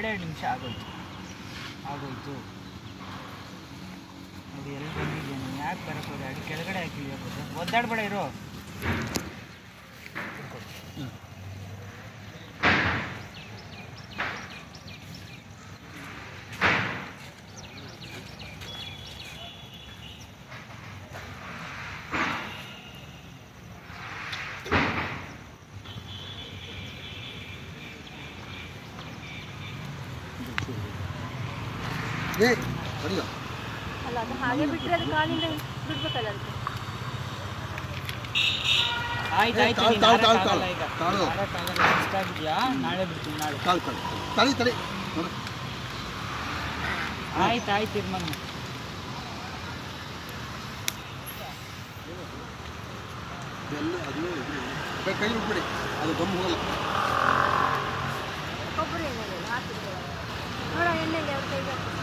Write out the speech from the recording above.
2 ನಿಮಿಷ ಆಗೋಯ್ತು ನೋಡಿ ಎಲ್ಲಿ ಬಂದಿದ್ಯಾ ನೀನು ಯಾಕೆ ಬರೋಕ್ಕೆ ಹೋದೆ ಅಡಿ ಕೆಳಗಡೆ ಹಾಕಿದ್ಯಾ ಒದ್ದಾಡಬೇಡ ಇರೋ ಅಲ್ಲ ಅದು ಹಾಗೆ ಬಿಟ್ಟರೆ ಅದು ಕಾಲಿಂದ ಬಿಡ್ಬೇಕಲ್ಲ ಅದಕ್ಕೆ ಆಯ್ತು ಈಗ ಇಷ್ಟ ಆಗಿದೆಯಾ ನಾಳೆ ಬಿಡ್ತೀನಿ ನಾಳೆ ಆಯ್ತು ಇರ್ಮನ್ನು ಕೈ ಬಿಟ್ಬಿಡಿ ಅದು ದಮ್ ಹೋಗಲ್ಲ ಕೊಬ್ಬರಿ ಎಣ್ಣೆ ಹಾಕಿದ್ರೆ ನೋಡ ಎಣ್ಣೆಗೆ ಅವ್ರ ಕೈಗೆ